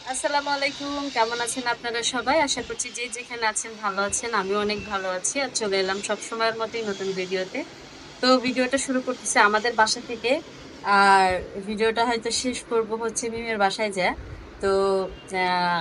আসসালামু আলাইকুম, কেমন আছেন আপনারা সবাই? আশা করছি যে যেখানে আছেন ভালো আছেন। আমিও অনেক ভালো আছি আর চলে এলাম সব সময়ের মতোই নতুন ভিডিওতে। তো ভিডিওটা শুরু করতেছি আমাদের বাসা থেকে। আর ভিডিওটা হয়তো শেষ করব হচ্ছে মিমের বাসায় যায়। তো আহ,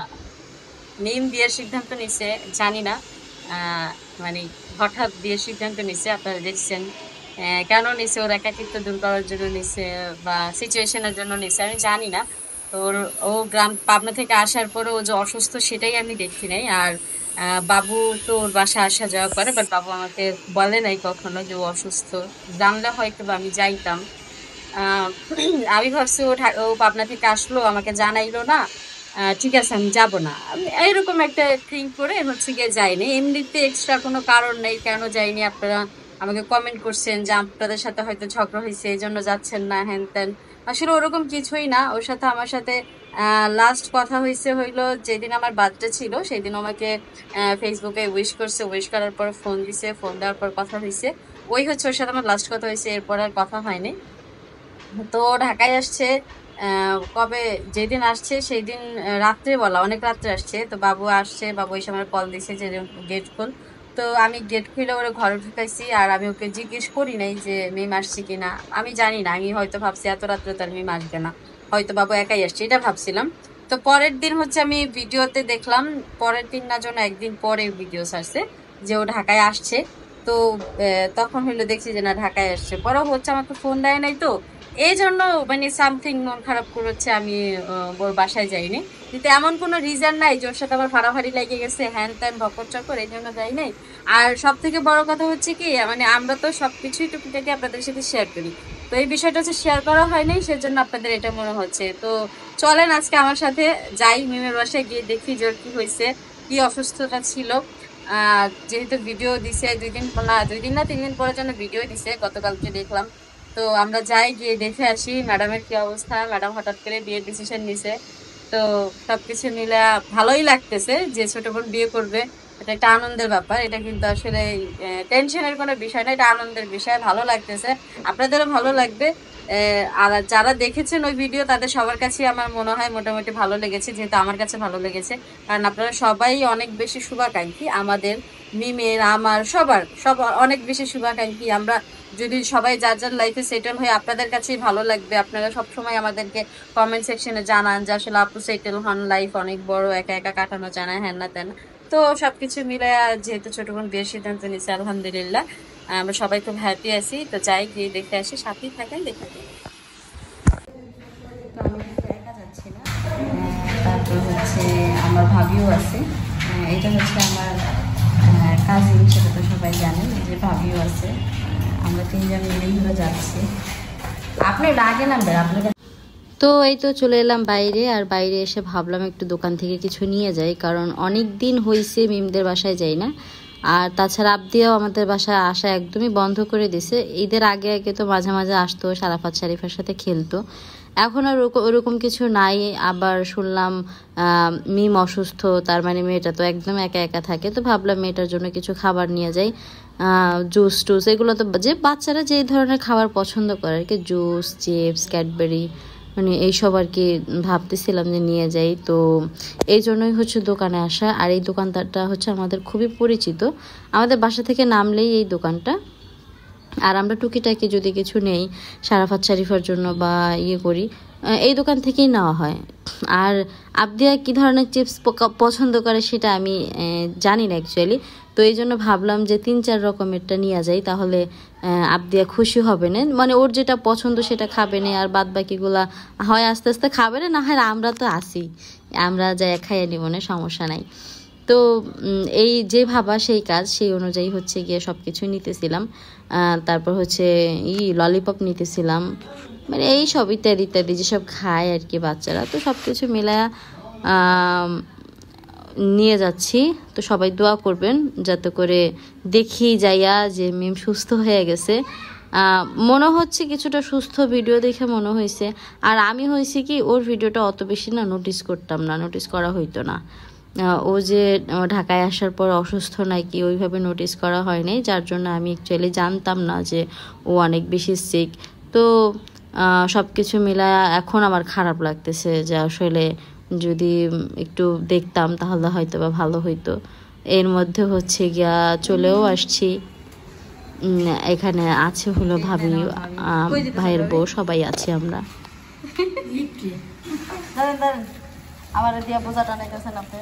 মিম বিয়ের সিদ্ধান্ত নিছে, জানি না, আহ, মানে হঠাৎ বিয়ের সিদ্ধান্ত নিছে, আপনারা দেখছেন। কেন নিছে, ওর একাকিত্ব দূর করার জন্য নিছে বা সিচুয়েশনের জন্য নিছে আমি জানি না। ওর ও গ্রাম পাবনা থেকে আসার পরে ও যে অসুস্থ সেটাই আমি দেখি নাই। আর বাবু তো ওর বাসা আসা যাওয়া করে, বাট বাবু আমাকে বলে নাই কখনো যে ও অসুস্থ। জানলে হয়তো বা আমি যাইতাম। আহ আমি ভাবছি ও পাবনা থেকে আসলো, আমাকে জানাইলো না, ঠিক আছে আমি যাব না, আমি এরকম একটা থিঙ্ক করে হচ্ছে গিয়ে যাইনি। এমনিতে এক্সট্রা কোনো কারণ নেই কেন যাইনি। আপনারা আমাকে কমেন্ট করছেন যে আপনাদের সাথে হয়তো ঝগড়া হয়েছে এই জন্য যাচ্ছেন না, হ্যান ত্যান। আসলে ওরকম কিছুই না। ওর সাথে আমার সাথে লাস্ট কথা হয়েছে হইলো যেদিন আমার বার্থডে ছিল, সেই দিন আমাকে ফেসবুকে উইশ করছে, উইশ করার পর ফোন দিছে, ফোন দেওয়ার পর কথা হয়েছে। ওই হচ্ছে ওর সাথে আমার লাস্ট কথা হয়েছে, এরপর আর কথা হয়নি। তো ঢাকায় আসছে কবে, যেদিন আসছে সেই দিন রাত্রে বলা, অনেক রাত্রে আসছে। তো বাবু আসছে, বাবু এই সময় কল দিছে যে গেট খোল। তো আমি গেট খুলে ওরে ঘরে ঢুকাইছি, আর আমি ওকে জিজ্ঞেস করি নাই যে মিম আসছে কিনা। আমি জানি না, আমি হয়তো ভাবছি এত রাত্রে তার মিম আসবে না, হয়তো বাবু একাই আসছে এটা ভাবছিলাম। তো পরের দিন হচ্ছে আমি ভিডিওতে দেখলাম, পরের দিন না যেন একদিন পরে ভিডিও ছাড়ছে যে ও ঢাকায় আসছে। তো তখন হইলো দেখছি যে না ঢাকায় আসছে, পরে হচ্ছে আমাকে ফোন দেয় নাই। তো এই জন্য মানে সামথিং মন খারাপ করেছে, আমি ওর বাসায় যাইনি। কিন্তু এমন কোনো রিজন নাই যে ওর সাথে আমার ফাড়াফাড়ি লেগে গেছে, হ্যান ত্যান বকর চক্কর, এই জন্য যাই নাই। আর সব থেকে বড় কথা হচ্ছে কি, মানে আমরা তো সবকিছুই টুকিটাকি আপনাদের সাথে শেয়ার করি। তো এই বিষয়টা হচ্ছে শেয়ার করা হয়নি, সেজন্য আপনাদের এটা মনে হচ্ছে। তো চলেন আজকে আমার সাথে যাই মিমের বাসায়, গিয়ে দেখি যে ওর কি হয়েছে, কি অসুস্থতা ছিল। যেহেতু ভিডিও দিছে 2 দিন না, 2 দিন না 3 দিন পরে যেন ভিডিও দিছে, গতকালকে দেখলাম। তো আমরা যাই, গিয়ে দেখে আসি ম্যাডামের কি অবস্থা। ম্যাডাম হঠাৎ করে বিয়ের ডিসিশন নিছে। তো সবকিছু মিলে ভালোই লাগতেছে যে ছোট বোন বিয়ে করবে। এটা একটা আনন্দের ব্যাপার, এটা কিন্তু আসলে টেনশনের কোনো বিষয় না, এটা আনন্দের বিষয়, ভালো লাগতেছে। আপনাদেরও ভালো লাগবে। আর যারা দেখেছেন ওই ভিডিও তাদের সবার কাছে আমার মনে হয় মোটামুটি ভালো লেগেছে, যেহেতু আমার কাছে ভালো লেগেছে। কারণ আপনারা সবাই অনেক বেশি শুভাকাঙ্ক্ষী আমাদের, মিমের আমার সবার সবার অনেক বেশি শুভাকাঙ্ক্ষী আমরা। যদি সবাই যার যার লাইফে সেটেল হয়ে, আপনাদের কাছেই ভালো লাগবে। আপনারা সবসময় আমাদেরকে কমেন্ট সেকশনে জানান যে আসলে আপু সেটেল হন, লাইফ অনেক বড়, একা একা কাটানো যায় না, হ্যান না তেন। তো সবকিছু মিলে যেহেতু ছোট বোন বিয়ের সিদ্ধান্ত নিচ্ছে, আলহামদুলিল্লাহ আমরা সবাই খুব হ্যাপি আছি। তো যাই, গিয়ে দেখে আসি, সাথেই থাকেন, দেখে দিন। তো আমি কিন্তু একা যাচ্ছি না, তারপর হচ্ছে আমার ভাবিও আছে। এটা হচ্ছে আমার কাজিন, সেটা তো সবাই জানেন যে ভাবিও আছে। আমরা 3জন মিলেই হলো যাচ্ছি। আপনি আগে নামবেন আপনাকে। তো এই তো চলে এলাম বাইরে, আর বাইরে এসে ভাবলাম একটু দোকান থেকে কিছু নিয়ে যাই, কারণ অনেক দিন হয়েছে মিমদের বাসায় যাই না। আর তাছাড়া আবদিয়াও আমাদের বাসায় আসা একদমই বন্ধ করে দিছে। ঈদের আগে আগে তো মাঝে মাঝে আসতো, সারাফাত শারিফার সাথে খেলতো। এখন আর ওরকম কিছু নাই। আবার শুনলাম মিম অসুস্থ, তার মানে মেয়েটা তো একদম একা একা থাকে। তো ভাবলাম মেয়েটার জন্য কিছু খাবার নিয়ে যাই, জুস টুস, এগুলো তো যে বাচ্চারা যে ধরনের খাবার পছন্দ করে আর কি, জুস, চিপস, ক্যাডবেরি, মানে এইসব আর কি ভাবতেছিলাম যে নিয়ে যাই। তো এই জন্যই হচ্ছে দোকানে আসা। আর এই দোকানদারটা হচ্ছে আমাদের খুবই পরিচিত, আমাদের বাসা থেকে নামলেই এই দোকানটা। আর আমরা টুকিটাকি যদি কিছু নেই সারাফাত শারিফার জন্য বা ইয়ে করি, এই দোকান থেকেই নেওয়া হয়। আর আবদিয়া কী ধরনের চিপস পছন্দ করে সেটা আমি জানি না অ্যাকচুয়ালি। তো এই জন্য ভাবলাম যে 3-4 রকমেরটা নিয়ে যাই, তাহলে আবদিয়া খুশি হবে না, মানে ওর যেটা পছন্দ সেটা খাবে না, আর বাদ বাকিগুলা হয় আস্তে আস্তে খাবে না, না হয় আমরা তো আসি, আমরা যাই খাইয়ে নিব না, সমস্যা নাই। তো এই যে ভাবা সেই কাজ, সেই অনুযায়ী হচ্ছে গিয়ে সব কিছু নিতেছিলাম। তারপর হচ্ছে ললিপপ নিতেছিলাম, মানে এই সব ইত্যাদি ইত্যাদি যেসব খায় আর কি বাচ্চারা। তো সব কিছু মিলায়া নিয়ে যাচ্ছি। তো সবাই দোয়া করবেন যাতে করে দেখি যাইয়া যে মিম সুস্থ হয়ে গেছে। মনে হচ্ছে কিছুটা সুস্থ, ভিডিও দেখে মনে হয়েছে। আর আমি হয়েছে কি, ওর ভিডিওটা অত বেশি না নোটিস করতাম না, নোটিস করা হইতো না। ও যে ঢাকায় আসার পর অসুস্থ নাকি ওইভাবে নোটিস করা হয়নি, যার জন্য আমি অ্যাকচুয়ালি জানতাম না যে ও অনেক বেশি সিক। তো সব কিছু মিলায় এখন আমার খারাপ লাগতেছে যে আসলে ও যদি একটু দেখতাম তাহলে হয়তো বা ভালো হইতো। এর মধ্যে হচ্ছে গিয়া চলেও আসছি। এখানে আছে হলো ভাবি, ভাইয়ের বউ, সবাই আছি আমরা। আমার দিয়া বোঝা টানাইতেছেন আপনি।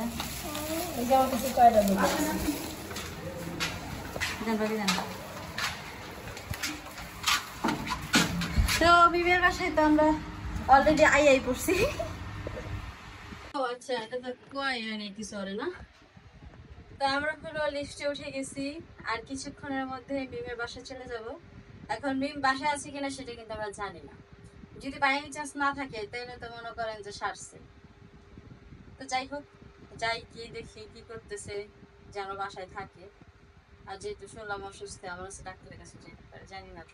তো বিবের বাসায় তো আমরা অলরেডি আই পড়ছি। আচ্ছা, এটা তো কয় নেই কিছু না। তো আমরা হলো লিফটে উঠে গেছি, আর কিছুক্ষণের মধ্যে মিমের বাসায় চলে যাব। এখন মিম বাসায় আছে কিনা সেটা কিন্তু আমরা জানি না। যদি বাই এনি চান্স না থাকে তাহলে তো মনে করেন যে সারছে। তো যাই হোক, যাই কি দেখি কি করতেছে, যেন বাসায় থাকে। আর যেহেতু শুনলাম অসুস্থ, আমার হচ্ছে ডাক্তারের কাছে যেতে পারে, জানি না তো।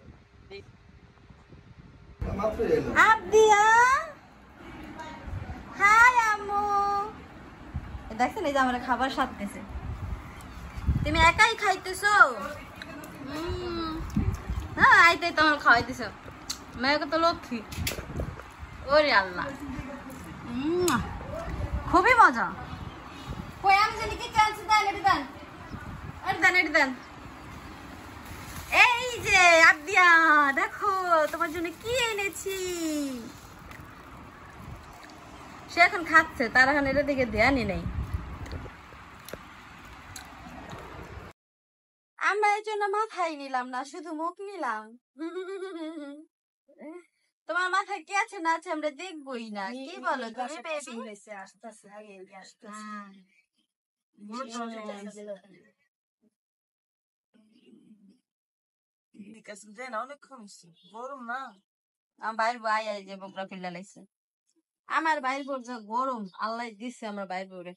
আব্দিয়া, হাই আম্মু। দেখছেন এই যে আমার খাবার সাথতেছে। তুমি একাই খাইতেছো? হ্যাঁ, আইতেই তো আমার খাওয়াইতেছ। মেয়েকে তো লক্ষ্মী। ওরে আল্লাহ, খুবই মজা। কই আমি জানি কি চান্স দেন, এটি দেন, এটি দেন। এই যে আব্দিয়া, দেখো তোমার জন্য কি এনেছি। সে এখন খাচ্ছে, তার এখন এটা দিকে ধ্যানই নেই। আমরা এর জন্য মাথায় নিলাম না, শুধু মুখ নিলাম। তোমার মাথায় কি আছে না আছে আমরা দেখবই না। কি বলো তুমি বেবি? বাইর ভাই যে বকরা পিল্লা লাইছে। আমার বাইর বোর যা গরম আল্লাহ দিচ্ছে, আমার বাইর বোরে।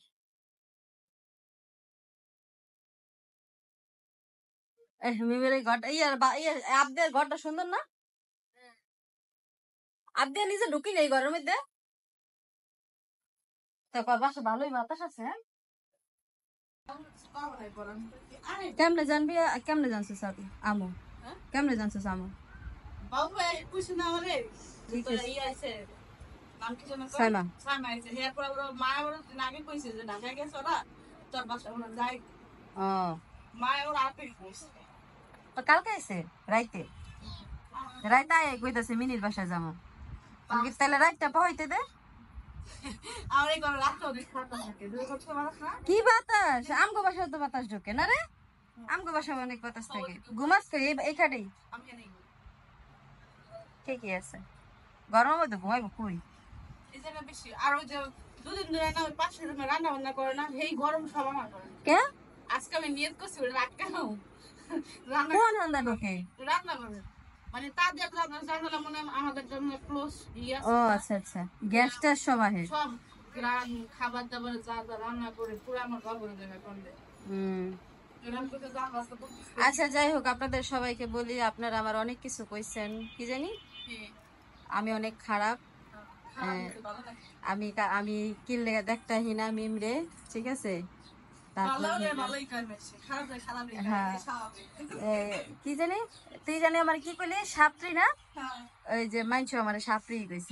আপনার ঘরটা সুন্দর না? আপনি নিজে ঢুকি নেই ঘরের মধ্যে। বাসা ভালোই বাতাস আছে। কেমনে জানবি? কেমনে জানছিস আমু? কেমনে জানছিস আমু? কালকে আইছে রাইতে, রাইতে আয় কইতাছে মিনির বাসায় যাবো। তাহলে রাইতটা পাইতে দে। কি বাতাস? আমগো বাসায় তো বাতাস ঢোকে না রে। আমগো বাসায় অনেক বাতাস থাকে। ঘুমাস তো এইখানেই? ঠিকই আছে, গরমের মধ্যে ঘুমাইবো কই? আর ওই যে দুদিন ধরে না ওই পাশের রুমে রান্না বান্না করে না, এই গরম সব আমার করে। কে? আজকে আমি নিয়ত করছি রাত কেন রান্না, কোন রান্না ঢোকে? রান্না করে মানে তাদের রান্না জানলা মনে আমাদের জন্য ক্লোজ ইয়া। ও আচ্ছা আচ্ছা, গ্যাসটা সব আহে, সব গ্রান খাবার দাবার যা যা রান্না করে পুরো আমার বাবুরে দেবে কোনবে। আচ্ছা যাই হোক, আপনাদের সবাইকে বলি, আপনারা আমার অনেক কিছু কইছেন, কি জানি আমি অনেক খারাপ। আমি আমি কিনলে দেখতাহি না মিমরে, ঠিক আছে? কি জানি তুই জানি আমার কি করলি সাপড়ি না, ওই যে মাইনছো আমার সাপড়ি কইছে।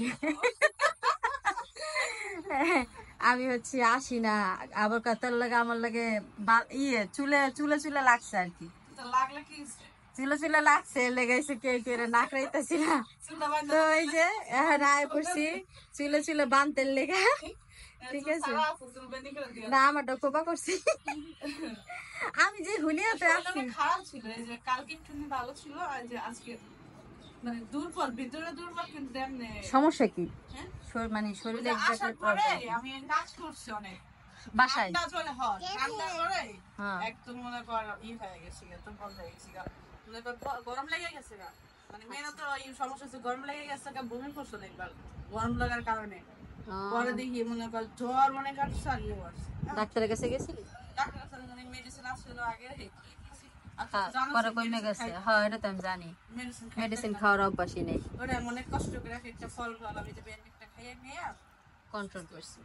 আমি হচ্ছে আসি না, আবার তোর লাগে আমার লাগে ইয়ে চুলে চুলে চুলে লাগছে আর কি। চুলে চুলে লাগছে, লেগেছে কে কে নাক রাইতেছি না। তো এই যে এখন আয় পড়ছি চুলে চুলে বানতে লেগে, ঠিক আছে? না আমারটা কোপা করছি। আমি যে হুলিয়াতে আছি খারাপ ছিল, এই যে কালকে একটু ভালো ছিল, আর যে আজকে মানে দুর্বল, ভিতরে দুর্বল, কিন্তু এমনি সমস্যা কি মানে শরীরে আমি কাজ করছি অনেক বাসায়, ঠান্ডা চলে হয় ঠান্ডা করে একদম মনে কর ই হয়ে গেছে, তো বল হয়ে গেছে, মনে কর গরম লেগে গেছে গা, মানে মেয়েরা তো এই সমস্যা হচ্ছে গরম লেগে গেছে গা, বমি করছে একবার গরম লাগার কারণে। পরে দেখি মনে কর জ্বর মনে কাটছে আর ইয়ে আসছে। ডাক্তারের কাছে গেছিলি? ডাক্তারের কাছে মানে মেডিসিন আসছিল আগে, পরে কমে গেছে। হ্যাঁ এটা তো আমি জানি, মেডিসিন খাওয়ার অভ্যাসই নেই। ওটা অনেক কষ্ট করে একটা ফল ফল আমি যে ব্যান্ডেডটা খাইয়ে নিয়ে কন্ট্রোল করছি।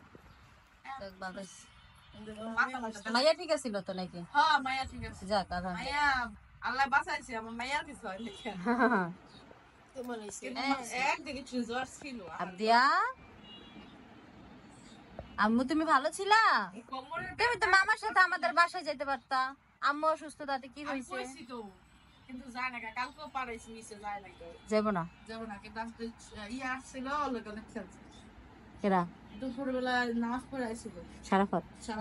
মাইয়া ঠিক আছিল তো নাকি? হ্যাঁ মাইয়া ঠিক আছে। যাক মাইয়া আল্লাহ বাঁচাইছে, আমার মাইয়ার কিছু হয় না। একদিকে জ্বর ছিল। আব্দিয়া আম্মু তুমি ভালো ছিলা? তুমি তো মামার সাথে আমাদের বাসায় যেতে পারতা। আম্মু অসুস্থ, তাতে কি হয়েছে? কিন্তু যায় না, কালকেও পারাইছি নিচে যায় না, যাবো না যাবো না। কিন্তু আজকে ইয়ে আসছিল, ওখানে খেলছে। এরা দুপুরবেলা নামাজ পড়ে আসছিল সারাফত। সারা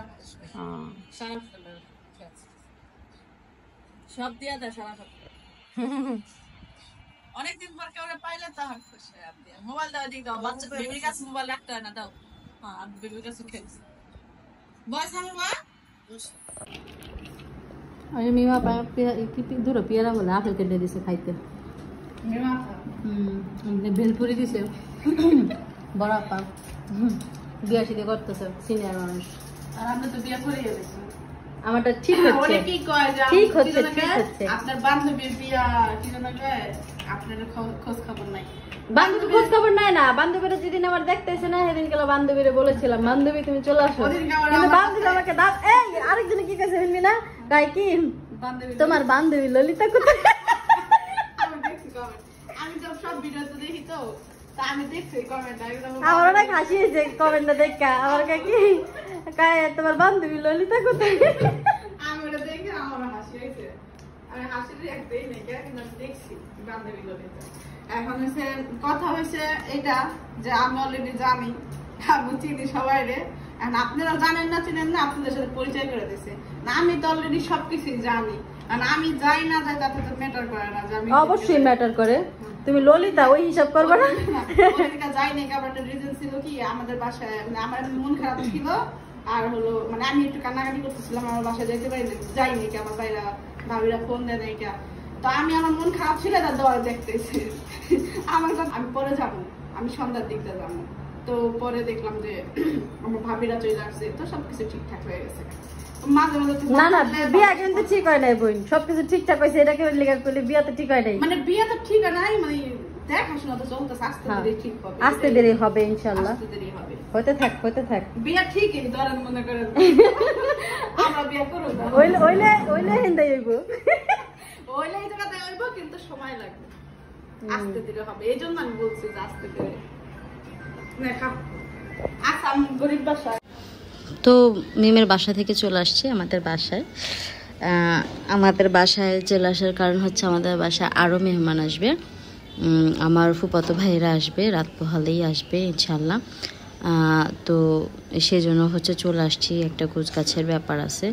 খেলছে। সব দিয়া দেয় সারা অনেকদিন পর কেউ পাইলে তো হাট খুশি। মোবাইল দেওয়া দিক দাও, বাচ্চা বেবির কাছে মোবাইল রাখতে হয় না, দাও। হ্যাঁ, আমি বেবির কাছে খেলছি। বয়স আমি মা আমি মিমা দূর পেয়ারা বলে আপেল কেটে দিছে খাইতে। ভেলপুরি দিছে বড় আপা, বিয়া শিদি করতেছে, সিনিয়র মানুষ। আর আপনি তো বিয়ে করে গেছেন। আমারটা ঠিক হচ্ছে, অনেকেই কয় যে ঠিক হচ্ছে, ঠিক হচ্ছে। আপনার বান্ধবীর বিয়া কি যেন কয়, আপনার খোঁজ খবর নাই। বান্ধবী খোঁজ খবর নাই না, বান্ধবীরা যেদিন আমার দেখতেছে না সেদিন গেল বান্ধবীরে বলেছিলাম বান্ধবী তুমি চলে আসো, কিন্তু বান্ধবী আমাকে এই আরেকজনে কি কাছে শুনবি না গাই কি তোমার বান্ধবী ললিতা কোথায়? আমি দেখছি কমেন্ট, আমি তো সব ভিডিওতে দেখি তো, তা আমি দেখছি কমেন্ট। আমার অনেক হাসি হয়েছে কমেন্টটা দেখা, আমার কি কায় তোমার বান্ধবী ললিতা কোথায়? আমি ওটা দেখে আমার হাসি হয়েছে। আমি হাসির রিঅ্যাক্ট দেই নাই, কিন্তু আমি দেখছি বান্ধবী ললিতা। এখন হচ্ছে কথা হয়েছে এটা যে আমি অলরেডি জানি, আমি চিনি সবাই রে। এখন আপনারা জানেন না চিনেন না, আপনাদের সাথে পরিচয় করে দিছে না। আমি তো অলরেডি সবকিছুই জানি, আর আমি যাই না যাই তাতে তো ম্যাটার করে না। যে আমি অবশ্যই ম্যাটার করে, তুমি ললিতা ওই হিসাব করবে না। যাই নাই, কারণ একটা রিজন ছিল কি, আমাদের বাসায় মানে আমার মন খারাপ ছিল, আর হলো মানে আমি একটু কান্নাকাটি করতেছিলাম, আমার বাসায় যাইতে পারি যাইনি কি, আমার ভাইরা ভাবিরা ফোন দেয় নাই কা। তো আমি আমার মন খারাপ ছিল, তার দোয়া দেখতেছি আমার আমি পরে যাবো, আমি সন্ধ্যার দিকটা যাবো। তো পরে দেখলাম যে আমার ভাবিরা চলে আসছে, তো সবকিছু ঠিকঠাক হয়ে গেছে। মাঝে মাঝে না না, বিয়া কিন্তু ঠিক হয় নাই বোন, সবকিছু ঠিকঠাক হয়েছে, এটাকে লেখা করলে বিয়া তো ঠিক হয় নাই। মানে বিয়ে তো ঠিক নাই, মানে দেখাশোনা তো চলতেছে, আস্তে ধীরে ঠিক হবে, আস্তে দেরি হবে ইনশাআল্লাহ, আস্তে দেরি হবে। হতে থাক হতে থাক। বিয়া ঠিকই ধরেন, মনে করেন আমরা বিয়া করব না, ওইলে ওইলে ওইলে হিন্দাই হইব, ওইলে এই জায়গাতে হইব, কিন্তু সময় লাগবে, আস্তে ধীরে হবে। এই জন্য আমি বলছি যে আস্তে ধীরে। দেখা আচ্ছা, আমি গরিব বাসা। তো মিমের বাসা থেকে চলে আসছি আমাদের বাসায়। আমাদের বাসায় চলে আসার কারণ হচ্ছে আমাদের বাসায় আরও মেহমান আসবে, আমার ফুফাতো ভাইরা আসবে, রাত পোহালেই আসবে ইনশাল্লাহ। তো সেজন্য হচ্ছে চলে আসছি, একটা গোছগাছের ব্যাপার আছে,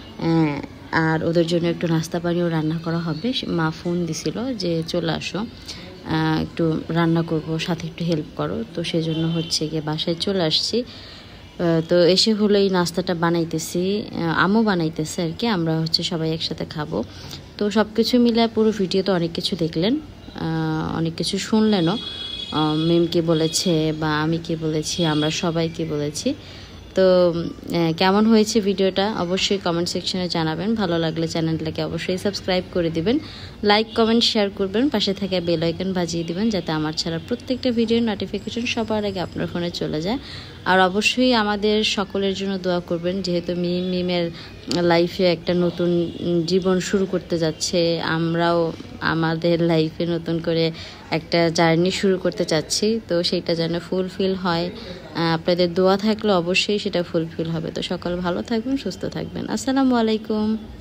আর ওদের জন্য একটু নাস্তা পানিও রান্না করা হবে। মা ফোন দিছিল যে চলে আসো, একটু রান্না করব, সাথে একটু হেল্প করো। তো সেজন্য হচ্ছে গিয়ে বাসায় চলে আসছি। তো এসে হলো এই নাস্তাটা বানাইতেছি, আম্মু বানাইতেছে আর কি, আমরা হচ্ছে সবাই একসাথে খাবো। তো সব কিছু মিলে পুরো ভিডিওতে অনেক কিছু দেখলেন, অনেক কিছু শুনলেনও, মিম কি বলেছে বা আমি কি বলেছি, আমরা সবাই কি বলেছি। তো কেমন হয়েছে ভিডিওটা অবশ্যই কমেন্ট সেকশনে জানাবেন। ভালো লাগলে চ্যানেলটাকে অবশ্যই সাবস্ক্রাইব করে দিবেন, লাইক কমেন্ট শেয়ার করবেন, পাশে থাকা বেল আইকন বাজিয়ে দিবেন যাতে আমার ছাড়া প্রত্যেকটা ভিডিওর নোটিফিকেশন সবার আগে আপনার ফোনে চলে যায়। আর অবশ্যই আমাদের সকলের জন্য দোয়া করবেন, যেহেতু মিমের লাইফে একটা নতুন জীবন শুরু করতে যাচ্ছে, আমরাও আমাদের লাইফে নতুন করে একটা জার্নি শুরু করতে চাচ্ছি। তো সেইটা যেন ফুলফিল হয়, আপনাদের দোয়া থাকলে অবশ্যই সেটা ফুলফিল হবে। তো সকল ভালো থাকবেন, সুস্থ থাকবেন। আসসালামু আলাইকুম।